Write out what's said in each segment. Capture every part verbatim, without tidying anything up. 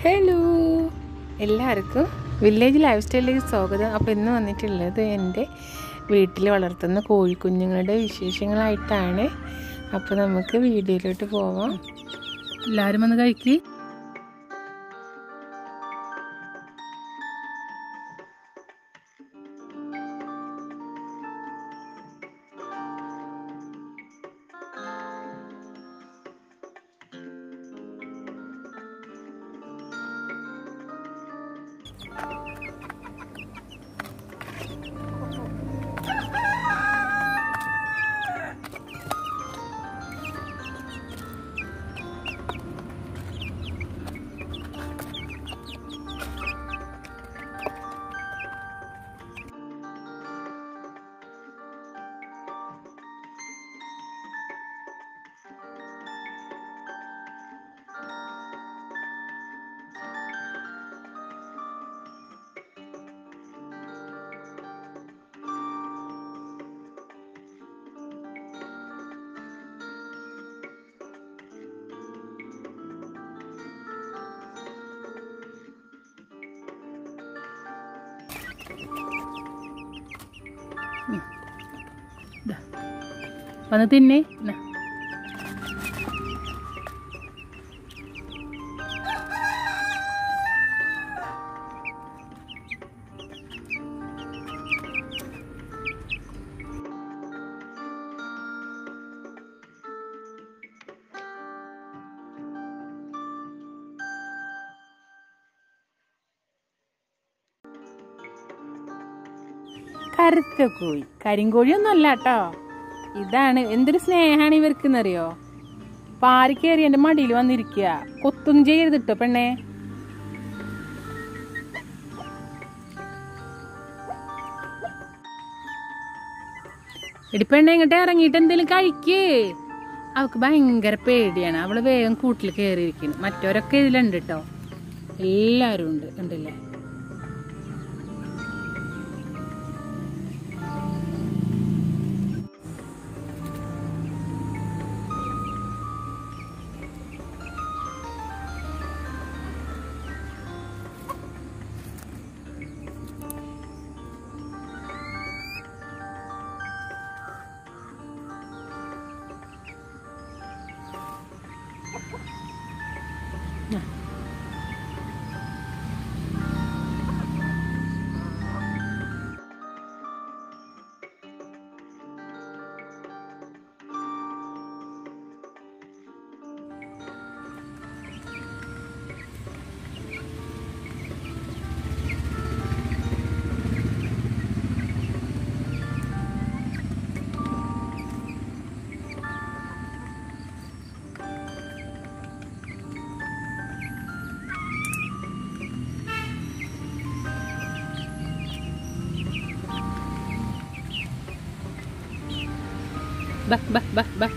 Hello എല്ലാവർക്കും village life സ്റ്റൈലിലേക്ക് സ്വാഗതം. അപ്പോൾ ഇന്ന് വന്നിട്ടുള്ളത് എൻ്റെ വീട്ടിൽ വളർത്തുന്ന കോഴിക്കുഞ്ഞുങ്ങളുടെ വിശേഷങ്ങളായിട്ടാണ്. അപ്പോൾ നമുക്ക് വീഡിയോയിലോട്ട് പോവാം. എല്ലാവരും വന്ന് കഴിക്ക്. വന്ന് തിന്നേ. കറുത്ത കോഴി, കരിങ്കോഴിയൊന്നും അല്ല കേട്ടോ. ഇതാണ്. എന്തൊരു സ്നേഹാണ് ഇവർക്കെന്നറിയോ. പാറി കയറി എൻ്റെ മടിയിൽ വന്നിരിക്കുക. കൊത്തൊന്നും ചെയ്യരുത് കേട്ടോ പെണ്ണേ. എടി പെണ്ണെ, ഇങ്ങോട്ട് ഇറങ്ങിയിട്ട് എന്തെങ്കിലും കഴിക്കേ. അവൾക്ക് ഭയങ്കര പേടിയാണ്. അവള് വേഗം കൂട്ടിൽ കയറിയിരിക്കുന്നു. മറ്റവരൊക്കെ ഇതിലുണ്ട് കേട്ടോ, എല്ലാവരും ഉണ്ട്. ഉണ്ടല്ലേ? ബാ ബാ ബാ ബാ.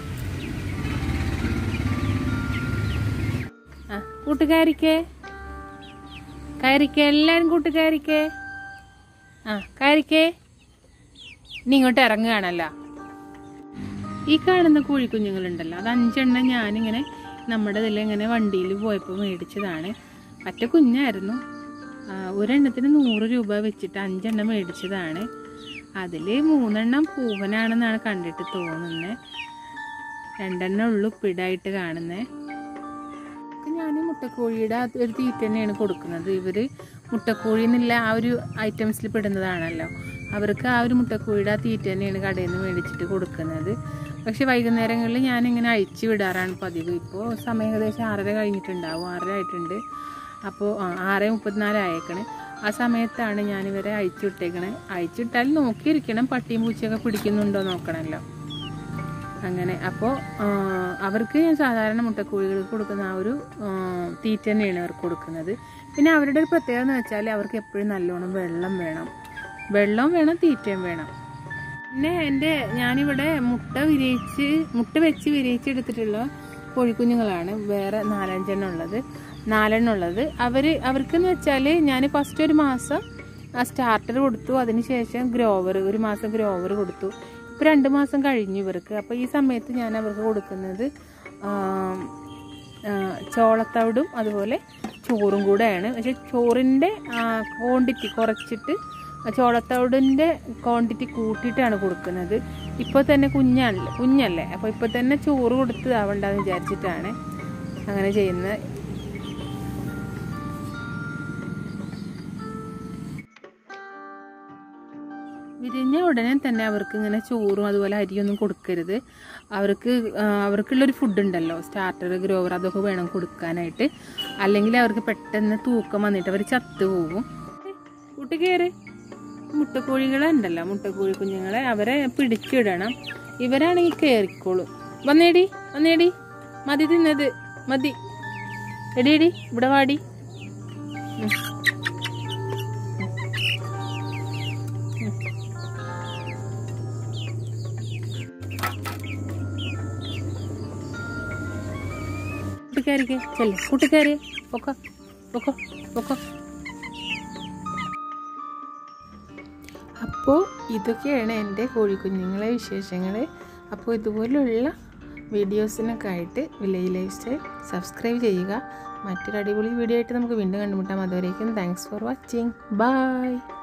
ആ കൂട്ടുകാരിക്കേ, കയറിക്കേ, എല്ലാരും കൂട്ടുകാരിക്കേ. ആ കയറിക്കേ. നീ ഇങ്ങോട്ട് ഇറങ്ങുകയാണല്ലോ. ഈ കാണുന്ന കോഴിക്കുഞ്ഞുങ്ങളുണ്ടല്ലോ, അത് അഞ്ചെണ്ണം ഞാനിങ്ങനെ നമ്മുടെ ഇതിൽ ഇങ്ങനെ വണ്ടിയിൽ പോയപ്പോൾ മേടിച്ചതാണ്. പറ്റ കുഞ്ഞായിരുന്നു. ഒരെണ്ണത്തിന് നൂറ് രൂപ വെച്ചിട്ട് അഞ്ചെണ്ണം മേടിച്ചതാണ്. അതിൽ മൂന്നെണ്ണം പൂവനാണെന്നാണ് കണ്ടിട്ട് തോന്നുന്നത്. രണ്ടെണ്ണം ഉള്ളു ഉപ്പിടായിട്ട് കാണുന്നത്. ഞാൻ മുട്ടക്കോഴിയുടെ ഒരു തീറ്റ തന്നെയാണ് കൊടുക്കുന്നത്. ഇവർ മുട്ടക്കോഴി എന്നുള്ള ആ ഒരു ഐറ്റംസിൽ പെടുന്നതാണല്ലോ. അവർക്ക് ആ ഒരു മുട്ടക്കോഴിയുടെ ആ തീറ്റ തന്നെയാണ് കടയിൽ നിന്ന് മേടിച്ചിട്ട് കൊടുക്കുന്നത്. പക്ഷെ വൈകുന്നേരങ്ങളിൽ ഞാനിങ്ങനെ അഴിച്ചു വിടാറാണ് പതിവ്. ഇപ്പോൾ സമയം ഏകദേശം ആറര കഴിഞ്ഞിട്ടുണ്ടാവും. ആറര ആയിട്ടുണ്ട്. അപ്പോൾ ആറ് മുപ്പത്തിനാല് ആയേക്കണേ. ആ സമയത്താണ് ഞാനിവരെ അഴിച്ചു വിട്ടേക്കണേ. അഴിച്ചിട്ടാൽ നോക്കിയിരിക്കണം, പട്ടിയും പൂച്ചയൊക്കെ പിടിക്കുന്നുണ്ടോ നോക്കണമല്ലോ. അങ്ങനെ അപ്പോൾ അവർക്ക് ഞാൻ സാധാരണ മുട്ടക്കോഴികൾക്ക് കൊടുക്കുന്ന ആ ഒരു തീറ്റ തന്നെയാണ് അവർക്ക് കൊടുക്കുന്നത്. പിന്നെ അവരുടെ ഒരു പ്രത്യേകത എന്ന് വെച്ചാൽ അവർക്ക് എപ്പോഴും നല്ലോണം വെള്ളം വേണം. വെള്ളവും വേണം, തീറ്റയും വേണം. പിന്നെ എൻ്റെ ഞാനിവിടെ മുട്ട വിരിയിച്ച് മുട്ട വെച്ച് വിരിയിച്ചെടുത്തിട്ടുള്ള കോഴിക്കുഞ്ഞുങ്ങളാണ് വേറെ നാലഞ്ചെണ്ണം ഉള്ളത് നാലെണ്ണം ഉള്ളത്. അവർ അവർക്കെന്ന് വെച്ചാൽ ഞാൻ ഫസ്റ്റ് ഒരു മാസം സ്റ്റാർട്ടർ കൊടുത്തു. അതിനുശേഷം ഗ്രോവർ ഒരു മാസം ഗ്രോവർ കൊടുത്തു. ഇപ്പോൾ രണ്ട് മാസം കഴിഞ്ഞു ഇവർക്ക്. അപ്പോൾ ഈ സമയത്ത് ഞാൻ അവർക്ക് കൊടുക്കുന്നത് ചോളത്തവിടും അതുപോലെ ചോറും കൂടെയാണ്. പക്ഷേ ചോറിൻ്റെ ക്വാണ്ടിറ്റി കുറച്ചിട്ട് ചോളത്തോടിൻ്റെ ക്വാണ്ടിറ്റി കൂട്ടിയിട്ടാണ് കൊടുക്കുന്നത്. ഇപ്പോൾ തന്നെ കുഞ്ഞാണല്ലേ കുഞ്ഞല്ലേ അപ്പോൾ ഇപ്പോൾ തന്നെ ചോറ് കൊടുത്ത് ആവണ്ടെന്ന് വിചാരിച്ചിട്ടാണ് അങ്ങനെ ചെയ്യുന്നത്. വിരിഞ്ഞ ഉടനെ തന്നെ അവർക്ക് ഇങ്ങനെ ചോറും അതുപോലെ അരിയൊന്നും കൊടുക്കരുത്. അവർക്ക് അവർക്കുള്ളൊരു ഫുഡ് ഉണ്ടല്ലോ, സ്റ്റാർട്ടർ, ഗ്രോവർ, അതൊക്കെ വേണം കൊടുക്കാനായിട്ട്. അല്ലെങ്കിൽ അവർക്ക് പെട്ടെന്ന് തൂക്കം വന്നിട്ട് അവർ ചത്തു പോകും. കൂട്ടി കയറി മുട്ടക്കോഴികളുണ്ടല്ലോ, മുട്ടക്കോഴി കുഞ്ഞുങ്ങളെ അവരെ പിടിച്ചിടണം. ഇവരാണെങ്കിൽ കയറിക്കോളും. വന്നേടി വന്നേടി, മതി തിന്നത് മതി, എടി എടി ഇവിടെ വാടി. കൂട്ടുകാരിക്ക് ചെല്ലേ, കൂട്ടുകാരി പൊക്കോ പൊക്കോ പൊക്കോ. അപ്പോൾ ഇതൊക്കെയാണ് എൻ്റെ കോഴിക്കുഞ്ഞുങ്ങളെ വിശേഷങ്ങൾ. അപ്പോൾ ഇതുപോലുള്ള വീഡിയോസിനൊക്കെ ആയിട്ട് വില്ലേജ് ലൈഫ് സ്റ്റൈൽ സബ്സ്ക്രൈബ് ചെയ്യുക. മറ്റൊരു അടിപൊളി വീഡിയോ ആയിട്ട് നമുക്ക് വീണ്ടും കണ്ടുമുട്ടാം. അതുവരേക്കും താങ്ക്സ് ഫോർ വാച്ചിങ്. ബൈ.